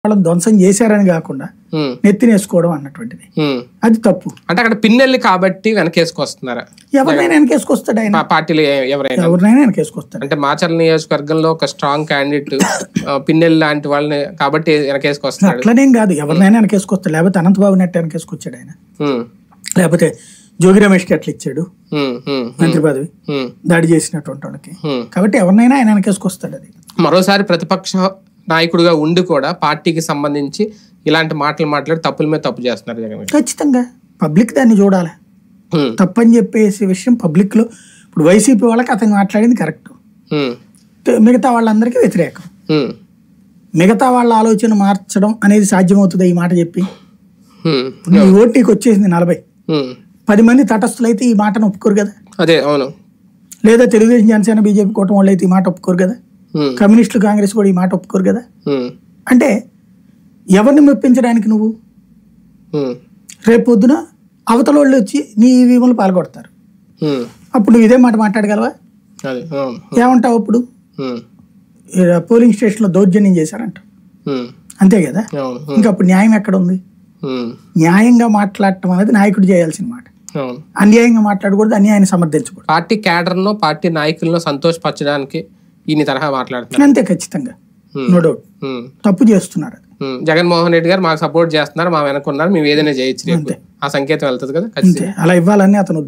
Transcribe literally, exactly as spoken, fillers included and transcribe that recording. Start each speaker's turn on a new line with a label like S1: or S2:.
S1: వాళ్ళని ధ్వంసం చేశారని కాకుండా నెత్తినేసుకోవడం అన్నటువంటిది అది తప్పు.
S2: అంటే అక్కడ పిన్నెల్లి కాబట్టి వెనకేసుకొస్తున్నారా?
S1: ఎవరినైనా వెనకేసుకొస్తాడు ఆయన,
S2: పార్టీలు ఎవరైనా
S1: ఎవరినైనా వెనకేసుకొస్తాడు.
S2: అంటే మాచర్ల నియోజకవర్గంలో ఒక స్ట్రాంగ్ క్యాండిడేట్ పిన్నెల్లి లాంటి వాళ్ళని కాబట్టి వెనకేసుకొస్తాడు.
S1: అట్లనేం కాదు, ఎవరినైనా వెనకేసుకొస్తాడు. లేకపోతే అనంతబాబు నెట్ వెనకేసుకొచ్చాడు ఆయన, లేకపోతే జోగి రమేష్కి ఎట్లా ఇచ్చాడు మంత్రి పదవి దాడి చేసినటువంటి వాళ్ళకి. కాబట్టి ఎవరినైనా ఆయన వెనకేసుకొస్తాడు. అది
S2: మరోసారి ప్రతిపక్ష నాయకుడిగా ఉండి కూడా పార్టీకి సంబంధించి ఇలాంటి మాటలు మాట్లాడి తప్పుల మీద తప్పు చేస్తున్నారు జగన్.
S1: ఖచ్చితంగా పబ్లిక్ దాన్ని చూడాలి. తప్పని చెప్పేసి విషయం పబ్లిక్ లో ఇప్పుడు వైసీపీ వాళ్ళకి అతను మాట్లాడింది కరెక్ట్, మిగతా వాళ్ళందరికీ వ్యతిరేకం. మిగతా వాళ్ళ ఆలోచన మార్చడం అనేది సాధ్యమవుతుంది ఈ మాట చెప్పి. నీ ఓటీకి వచ్చేసింది నలభై, పది మంది తటస్థులైతే ఈ మాటను ఒప్పుకోరు కదా.
S2: అదే అవును.
S1: లేదా తెలుగుదేశం జనసేన బీజేపీ కూటమి వాళ్ళు అయితే ఈ మాట ఒప్పుకోరు కదా, కమ్యూనిస్టులు కాంగ్రెస్ కూడా ఈ మాట ఒప్పుకోరు కదా. అంటే ఎవరిని మెప్పించడానికి నువ్వు రేపు పొద్దున అవతల వాళ్ళు వచ్చి నీ ఈవీఎంలు పాల్గొడతారు, అప్పుడు నువ్వు ఇదే మాట మాట్లాడగలవా? ఏమంటావు అప్పుడు? పోలింగ్ స్టేషన్ లో దౌర్జన్యం చేశారంట, అంతే కదా. ఇంకా అప్పుడు న్యాయం ఎక్కడ ఉంది? న్యాయంగా మాట్లాడటం అనేది నాయకుడు చేయాల్సిన మాట, అన్యాయంగా మాట్లాడకూడదు, అన్యాయాన్ని సమర్థించకూడదు.
S2: పార్టీ క్యాడర్ను పార్టీ నాయకులను సంతోషపరచడానికి ఈయన తరహా మాట్లాడుతున్నారు
S1: అంతే, ఖచ్చితంగా నో డౌట్ తప్పు చేస్తున్నారు.
S2: జగన్మోహన్ రెడ్డి గారు మాకు సపోర్ట్ చేస్తున్నారు, మా వెనకున్నారు, మేము ఏదైనా చేయొచ్చు, ఆ సంకేతం వెళ్తుంది కదా.
S1: అలా ఇవ్వాలని అతను